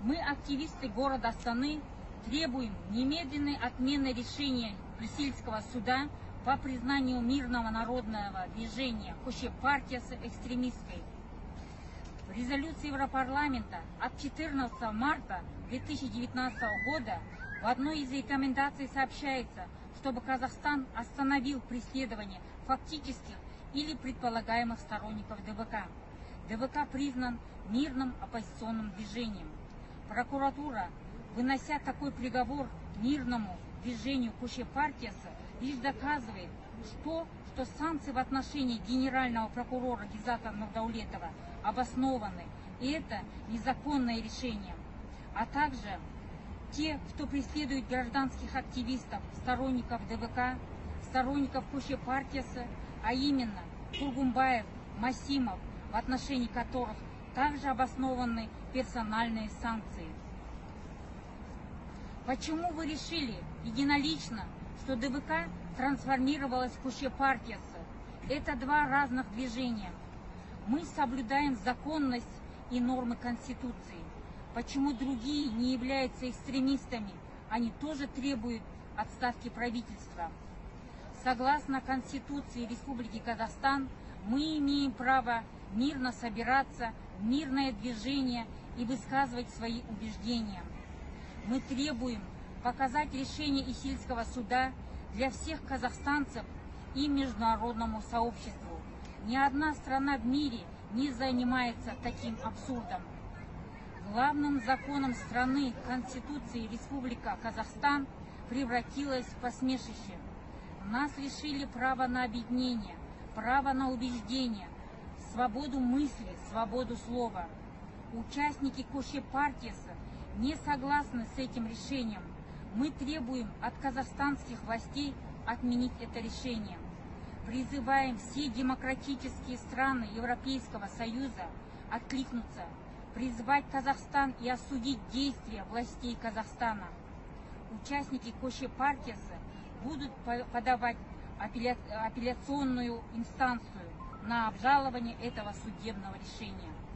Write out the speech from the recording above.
Мы, активисты города Астаны, требуем немедленной отмены решения Брюссельского суда по признанию мирного народного движения Көше-партиясы экстремистской. В резолюции Европарламента от 14 марта 2019 года в одной из рекомендаций сообщается, чтобы Казахстан остановил преследование фактических или предполагаемых сторонников ДВК. ДВК признан мирным оппозиционным движением. Прокуратура, вынося такой приговор мирному движению Көше-партиясы, лишь доказывает, что санкции в отношении генерального прокурора Гизата Нурдаулетова обоснованы, и это незаконное решение. А также те, кто преследует гражданских активистов, сторонников ДВК, сторонников Көше-партиясы, а именно Тургумбаев, Масимов, в отношении которых также обоснованы персональные санкции. Почему вы решили единолично, что ДВК трансформировалась в Көше-партиясы? Это два разных движения. Мы соблюдаем законность и нормы Конституции. Почему другие не являются экстремистами? Они тоже требуют отставки правительства. Согласно Конституции Республики Казахстан, мы имеем право мирно собираться в мирное движение и высказывать свои убеждения. Мы требуем показать решение Исильского суда для всех казахстанцев и международному сообществу. Ни одна страна в мире не занимается таким абсурдом. Главным законом страны, Конституции Республика Казахстан, превратилась в посмешище. Нас лишили права на объединение, права на убеждение, свободу мысли, свободу слова. Участники Көше-партиясы не согласны с этим решением. Мы требуем от казахстанских властей отменить это решение. Призываем все демократические страны Европейского Союза откликнуться, призвать Казахстан и осудить действия властей Казахстана. Участники Көше-партиясы будут подавать апелляционную инстанцию на обжалование этого судебного решения.